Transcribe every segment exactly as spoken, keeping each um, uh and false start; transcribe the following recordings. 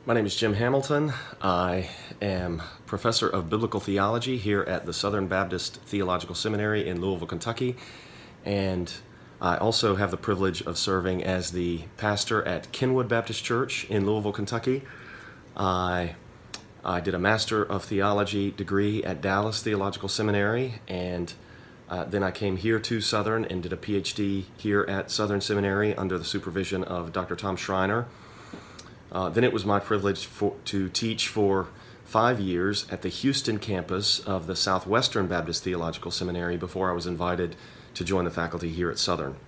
My name is Jim Hamilton. I am professor of Biblical Theology here at the Southern Baptist Theological Seminary in Louisville, Kentucky, and I also have the privilege of serving as the pastor at Kenwood Baptist Church in Louisville, Kentucky. I, I did a Master of Theology degree at Dallas Theological Seminary, and uh, then I came here to Southern and did a P H D here at Southern Seminary under the supervision of Doctor Tom Schreiner. Uh, then it was my privilege for, to teach for five years at the Houston campus of the Southwestern Baptist Theological Seminary before I was invited to join the faculty here at Southern.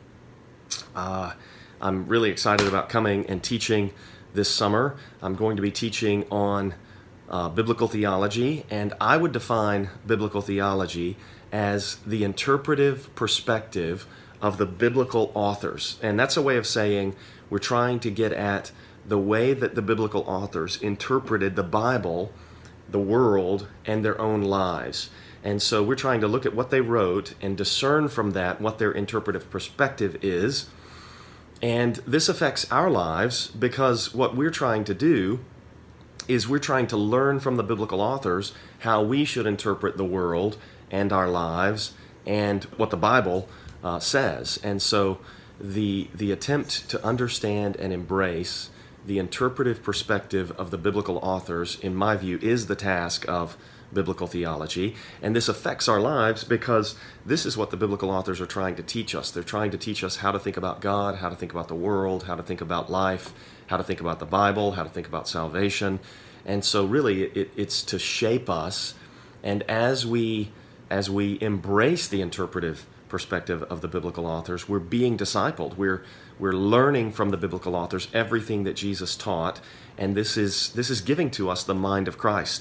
Uh, I'm really excited about coming and teaching this summer. I'm going to be teaching on uh, biblical theology, and I would define biblical theology as the interpretive perspective of the biblical authors. And that's a way of saying we're trying to get at the way that the biblical authors interpreted the Bible, the world, and their own lives. And so we're trying to look at what they wrote and discern from that what their interpretive perspective is. And this affects our lives because what we're trying to do is we're trying to learn from the biblical authors how we should interpret the world and our lives and what the Bible uh, says. And so the, the attempt to understand and embrace the interpretive perspective of the biblical authors, in my view, is the task of biblical theology. And this affects our lives because this is what the biblical authors are trying to teach us. They're trying to teach us how to think about God, how to think about the world, how to think about life, how to think about the Bible, how to think about salvation. And so really it, it's to shape us. And as we, as we embrace the interpretive perspective of the biblical authors, we're being discipled. We're we're learning from the biblical authors everything that Jesus taught, and this is this is giving to us the mind of Christ.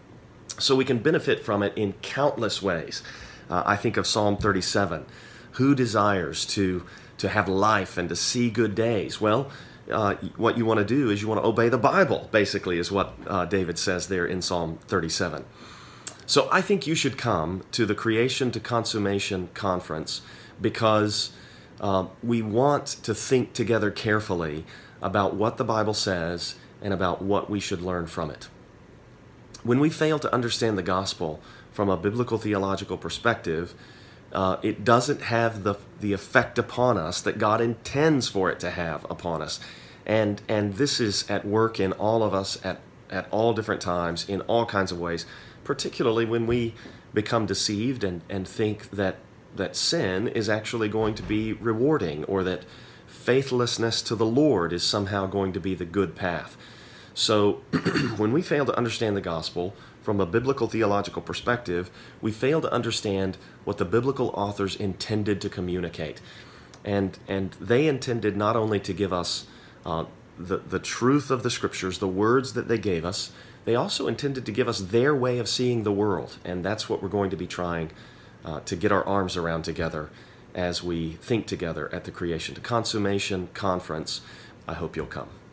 So we can benefit from it in countless ways. Uh, I think of Psalm thirty-seven. Who desires to to have life and to see good days? Well, uh, what you want to do is you want to obey the Bible, basically, is what uh, David says there in Psalm thirty-seven. So I think you should come to the Creation to Consummation conference because uh, we want to think together carefully about what the Bible says and about what we should learn from it. When we fail to understand the gospel from a biblical theological perspective, uh, it doesn't have the, the effect upon us that God intends for it to have upon us. And, and this is at work in all of us at, at all different times, in all kinds of ways, particularly when we become deceived and, and think that, that sin is actually going to be rewarding, or that faithlessness to the Lord is somehow going to be the good path. So when we fail to understand the gospel from a biblical theological perspective, we fail to understand what the biblical authors intended to communicate. And, and they intended not only to give us uh, the, the truth of the scriptures, the words that they gave us, they also intended to give us their way of seeing the world, and that's what we're going to be trying uh, to get our arms around together as we think together at the Creation to Consummation conference. I hope you'll come.